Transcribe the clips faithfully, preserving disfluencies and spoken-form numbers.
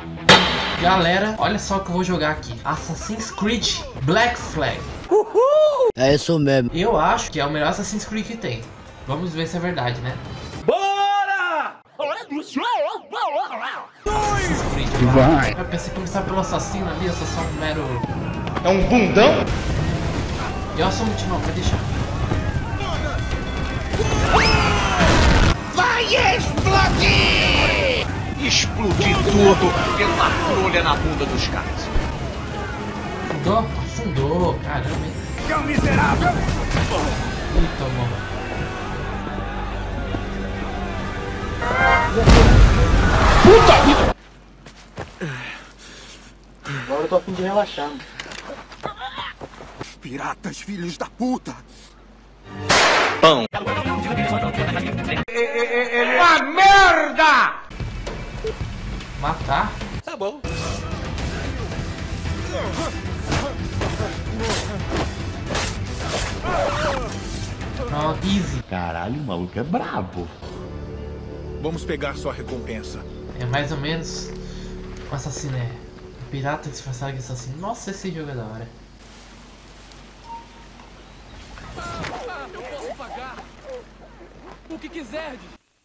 Galera, olha só o que eu vou jogar aqui. Assassin's Creed Black Flag. Uhul! É isso mesmo. Eu acho que é o melhor Assassin's Creed que tem. Vamos ver se é verdade, né? Bora! Assassin's Creed, vai. Eu pensei em começar pelo assassino ali, eu sou só um mero... É um bundão? E olha só o timão, vai deixar. Vai explodir! Explodir tudo pela trolha na bunda dos caras. Afundou? Afundou, caramba, hein? Cão miserável! Ih, tomou. Puta vida! Agora eu tô a fim de relaxar. Piratas, filhos da puta! Pão! Uma merda! Matar? Tá bom. Pronto, easy. Caralho, o maluco é brabo. Vamos pegar sua recompensa. É mais ou menos um assassino, é. Um pirata disfarçado de assassino. Nossa, esse jogo é da hora. Eu posso pagar o que quiser.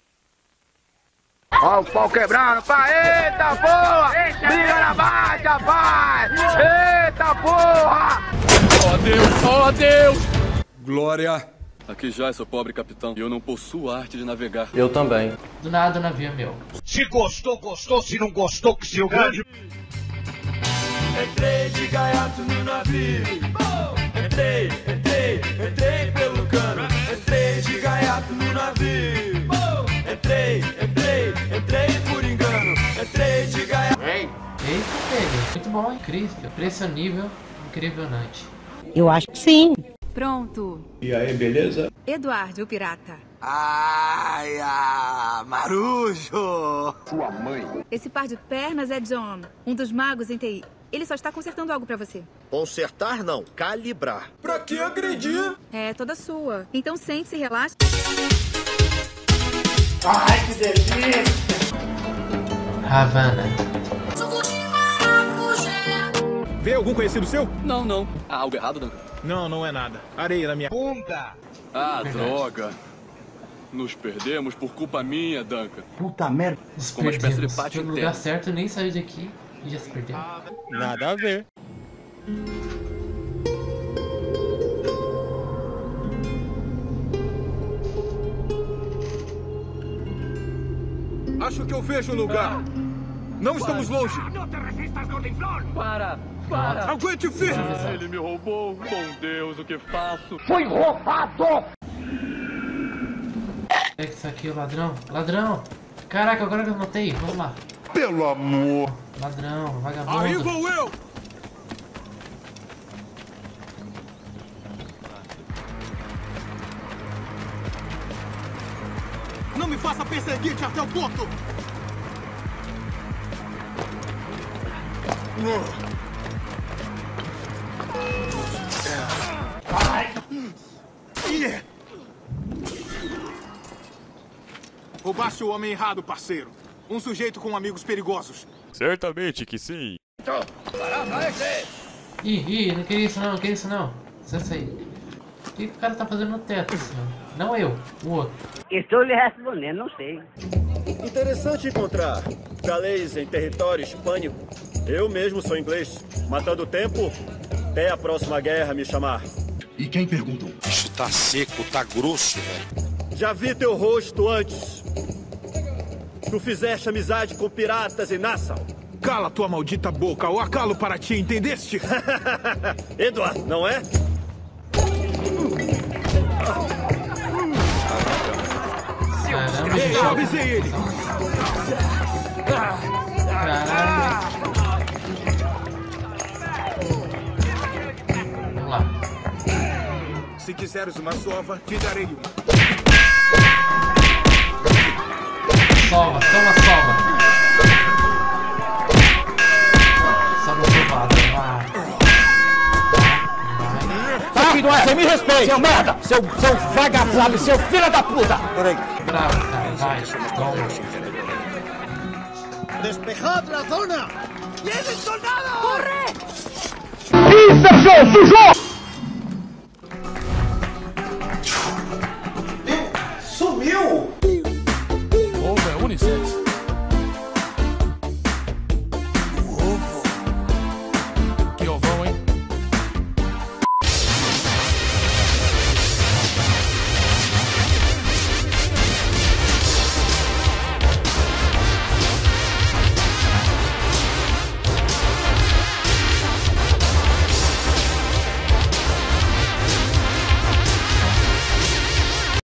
Ó o pau quebrando, pai, eita porra! Briga na base, rapaz! Eita porra! Oh Deus, oh Deus! Glória! Aqui já, seu pobre capitão. Eu não possuo a arte de navegar. Eu também. Do nada o navio é meu. Se gostou, gostou. Se não gostou, que se o grande... Entrei de gaiato no navio. Entrei, entrei, entrei pelo cano. Entrei de gaiato no navio. Entrei, entrei, entrei por engano. Entrei de gaiato. Eita, Pedro. Muito bom, incrível. Preço nível, incrivelante. Eu acho que sim. Pronto. E aí, beleza? Eduardo, o pirata. Ai, ah, Marujo! Sua mãe. Esse par de pernas é John, um dos magos em T I. Ele só está consertando algo pra você. Consertar não, calibrar. Pra que agredir? É toda sua. Então sente-se e relaxe. Ai, que delícia! Havana. Vê algum conhecido seu? Não, não. Há algo errado, Duncan? Não, não é nada. Areia na minha bunda. Ah, droga. Nos perdemos por culpa minha, Duncan. Puta merda. Nos Como uma espécie de perdemos. pátio Foi no interno. lugar certo, nem saiu daqui e já se perdeu. Nada a ver. Acho que eu vejo o lugar. Não estamos longe. Para, para. Aguente firme. Ah, ele me roubou. Bom Deus, o que faço? Foi roubado! É isso aqui, o ladrão. Ladrão. Caraca, agora que eu notei. Vamos lá. Pelo amor. Ladrão, vagabundo. Aí vou eu. Não me faça perseguir-te até o ponto. Yeah. Roubaste o homem errado, parceiro. Um sujeito com amigos perigosos. Certamente que sim. Ih, ih, não queria isso não, não queria isso não. Acessa aí. O que o cara tá fazendo no teto, senhor? Não eu, o outro. Estou lhe respondendo, não sei. Interessante encontrar galês em território hispânico. Eu mesmo sou inglês. Matando o tempo, até a próxima guerra me chamar. E quem perguntou? Isso tá seco, tá grosso, velho. Já vi teu rosto antes. Tu fizeste amizade com piratas em Nassau. Cala tua maldita boca, ou a calo para ti, entendeste? Eduardo, não é? Caramba, Ei, gente. eu avisei ele. Caramba. Vamos lá. Se quiseres uma sova, te darei uma. Sova, toma sova. Sova provada, vai. Aqui não é, você me respeita! Seu merda! Seu, seu vagabundo, seu filho da puta! Peraí. Bravo, cara, vai. Toma. Despejad la zona. ¡Vienen soldados! ¡Corre! ¡Inserción, sujo! Sumiu!